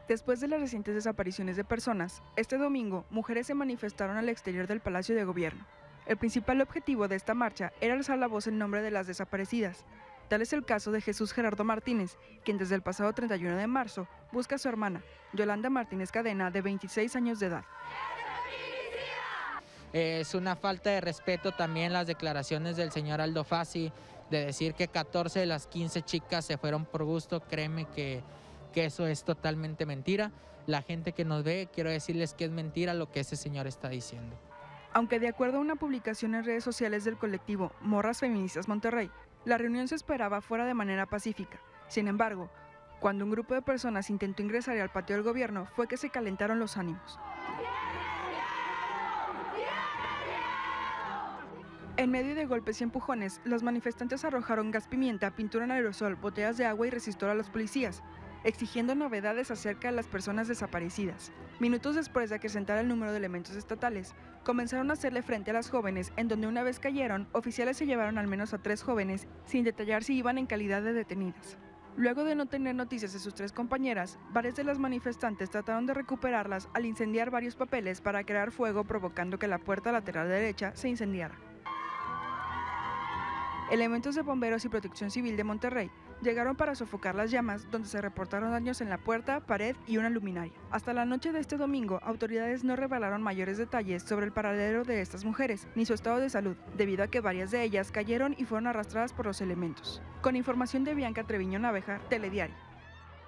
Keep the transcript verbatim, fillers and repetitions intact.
Después de las recientes desapariciones de personas, este domingo, mujeres se manifestaron al exterior del Palacio de Gobierno. El principal objetivo de esta marcha era alzar la voz en nombre de las desaparecidas. Tal es el caso de Jesús Gerardo Martínez, quien desde el pasado treinta y uno de marzo busca a su hermana, Yolanda Martínez Cadena, de veintiséis años de edad. Es una falta de respeto también las declaraciones del señor Aldo Fassi de decir que catorce de las quince chicas se fueron por gusto. Créeme que, que eso es totalmente mentira. La gente que nos ve, quiero decirles que es mentira lo que ese señor está diciendo. Aunque de acuerdo a una publicación en redes sociales del colectivo Morras Feministas Monterrey, la reunión se esperaba fuera de manera pacífica. Sin embargo, cuando un grupo de personas intentó ingresar al patio del gobierno, fue que se calentaron los ánimos. En medio de golpes y empujones, los manifestantes arrojaron gas pimienta, pintura en aerosol, botellas de agua y resistor a los policías, exigiendo novedades acerca de las personas desaparecidas. Minutos después de acrecentar el número de elementos estatales, comenzaron a hacerle frente a las jóvenes, en donde una vez cayeron, oficiales se llevaron al menos a tres jóvenes, sin detallar si iban en calidad de detenidas. Luego de no tener noticias de sus tres compañeras, varias de las manifestantes trataron de recuperarlas al incendiar varios papeles para crear fuego, provocando que la puerta lateral derecha se incendiara. Elementos de bomberos y protección civil de Monterrey llegaron para sofocar las llamas, donde se reportaron daños en la puerta, pared y una luminaria. Hasta la noche de este domingo, autoridades no revelaron mayores detalles sobre el paradero de estas mujeres, ni su estado de salud, debido a que varias de ellas cayeron y fueron arrastradas por los elementos. Con información de Bianca Treviño Naveja, Telediario.